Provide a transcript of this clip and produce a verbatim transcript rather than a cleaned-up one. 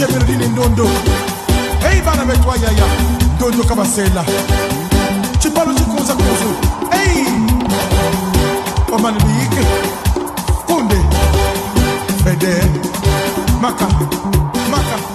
Che melodine ndondo. Hey bana metwa yaya. Ndondo kabasela. Chipalo chikuza kuzu. Hey. Omani bike. Kunde. Fede. Maka. Maka.